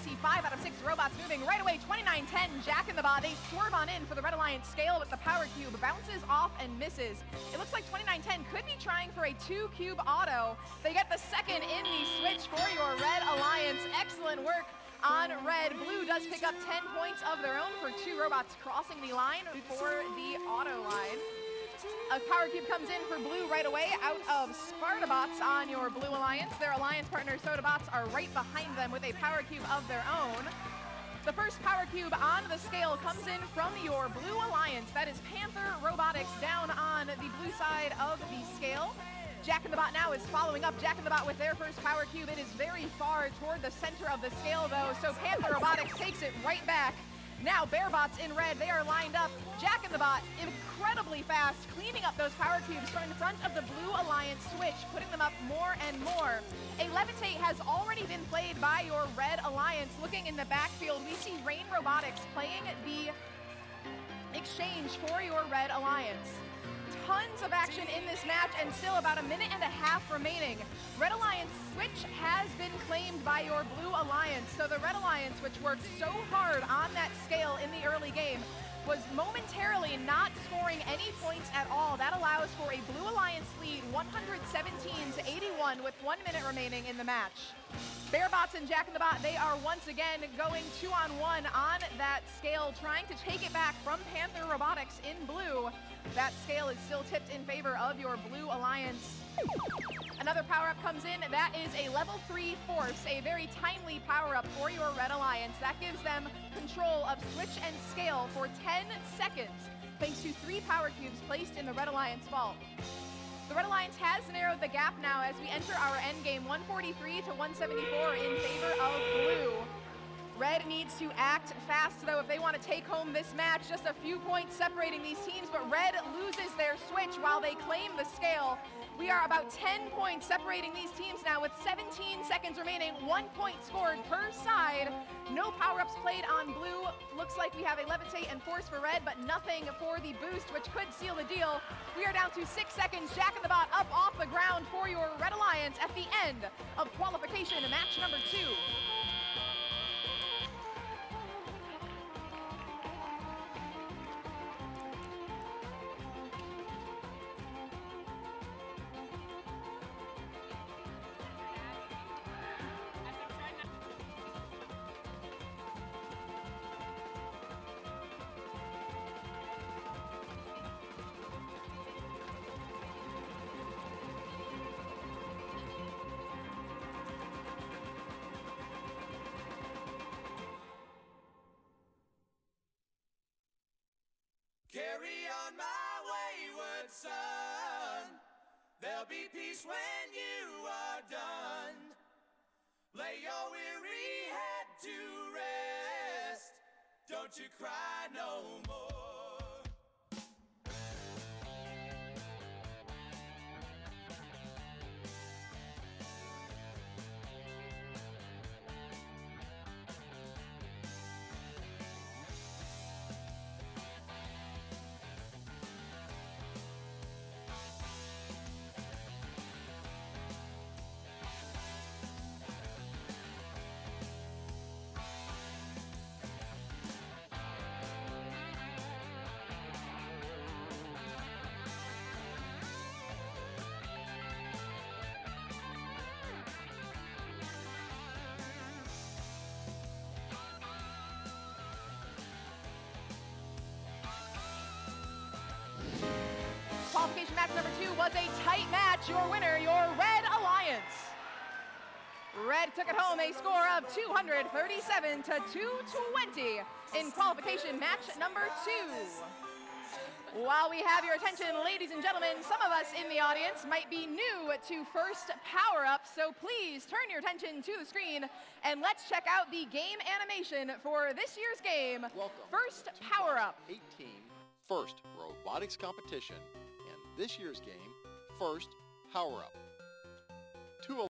see 5 out of 6 robots moving right away. 2910, Jack in the Bot. They swerve on in for the Red Alliance scale, but the power cube bounces off and misses. It looks like 2910 could be trying for a 2-cube auto. They get the second in the switch for your Red Alliance. Excellent work on red. Blue does pick up 10 points of their own for 2 robots crossing the line for the auto line. A power cube comes in for blue right away out of Spartabots on your Blue Alliance. Their alliance partner Sodabots are right behind them with a power cube of their own. The first power cube on the scale comes in from your Blue Alliance. That is Panther Robotics down on the blue side of the scale. Jack in the Bot now is following up. Jack in the Bot with their first power cube. It is very far toward the center of the scale though, so Panther Robotics takes it right back. Now Bearbots in red, they are lined up. Jack in the Bot, incredibly fast, cleaning up those power cubes from in front of the Blue Alliance switch, putting them up more and more. A Levitate has already been played by your Red Alliance. Looking in the backfield, we see Rain Robotics playing the exchange for your Red Alliance. Tons of action in this match and still about a minute and a half remaining. Red Alliance switch has been claimed by your Blue Alliance, so the Red Alliance, which worked so hard on that scale in the early game, was momentarily not scoring any points at all. That allows for a Blue Alliance lead, 117-81 with 1 minute remaining in the match. Bearbots and Jack in the Bot, they are once again going 2-on-1 on that scale, trying to take it back from Panther Robotics in blue. That scale is still tipped in favor of your Blue Alliance. Another power-up comes in. That is a level 3 force, a very timely power-up for your Red Alliance. That gives them control of switch and scale for 10 seconds, thanks to 3 power cubes placed in the Red Alliance vault. The Red Alliance has narrowed the gap now as we enter our endgame, 143 to 174 in favor of blue. Red needs to act fast, though, if they want to take home this match. Just a few points separating these teams, but Red loses their switch while they claim the scale. We are about 10 points separating these teams now with 17 seconds remaining, 1 point scored per side. No power-ups played on blue. Looks like we have a Levitate and Force for red, but nothing for the boost, which could seal the deal. We are down to 6 seconds. Jack in the Bot up off the ground for your Red Alliance at the end of qualification match number 2. Carry on, my wayward son. There'll be peace when you are done. Lay your weary head to rest. Don't you cry no more. Qualification match number 2 was a tight match. Your winner, your Red Alliance. Red took it home, a score of 237 to 220 in qualification match number 2. While we have your attention, ladies and gentlemen, some of us in the audience might be new to First Power Up, so please turn your attention to the screen and let's check out the game animation for this year's game, Welcome First Power Up. 18 First Robotics Competition, and this year's game, First Power Up.